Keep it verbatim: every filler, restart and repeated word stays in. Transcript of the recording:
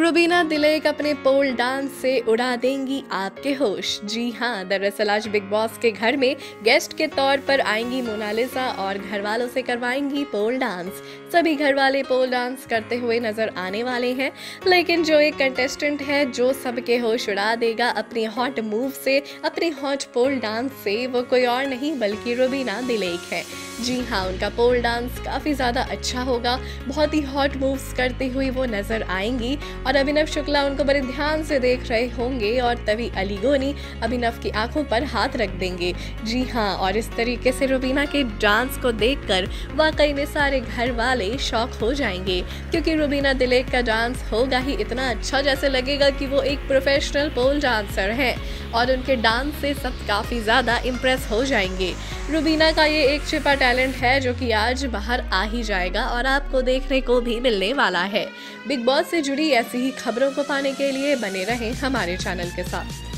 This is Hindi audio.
रुबीना दिलेक अपने पोल डांस से उड़ा देंगी आपके होश। जी हाँ, दरअसल आज बिग बॉस के घर में गेस्ट के तौर पर आएंगी मोनालिसा और घर वालों से करवाएंगी पोल डांस। सभी घर वाले पोल डांस करते हुए नजर आने वाले हैं, लेकिन जो एक कंटेस्टेंट है जो सबके होश उड़ा देगा अपनी हॉट मूव से, अपनी हॉट पोल डांस से, वो कोई और नहीं बल्कि रुबीना दिलेक है। जी हाँ, उनका पोल डांस काफी ज्यादा अच्छा होगा। बहुत ही हॉट मूव्स करती हुई वो नजर आएंगी और अभिनव शुक्ला उनको बड़े ध्यान से देख रहे होंगे और तभी अली गोनी अभिनव की आंखों पर हाथ रख देंगे। जी हाँ, और इस तरीके से रुबीना के डांस को देखकर वाकई में सारे घर वाले शॉक हो जाएंगे, क्योंकि रुबीना दिलेक का डांस होगा ही इतना अच्छा जैसे लगेगा कि वो एक प्रोफेशनल पोल डांसर हैं और उनके डांस से सब काफी ज्यादा इम्प्रेस हो जाएंगे। रुबीना का ये एक छिपा टैलेंट है जो कि आज बाहर आ ही जाएगा और आपको देखने को भी मिलने वाला है। बिग बॉस से जुड़ी ऐसी ही खबरों को पाने के लिए बने रहें हमारे चैनल के साथ।